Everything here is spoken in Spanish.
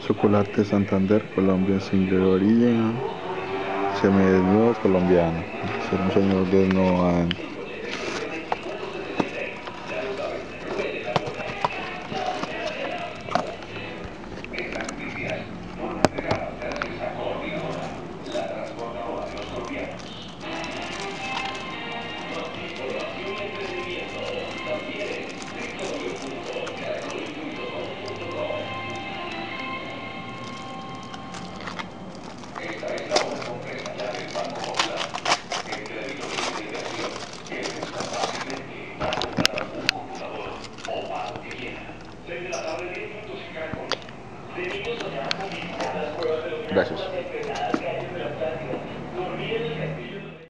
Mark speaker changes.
Speaker 1: Chocolate Santander, Colombia, single origin, semidesnudo colombiano. Ser un señor desnudo adentro.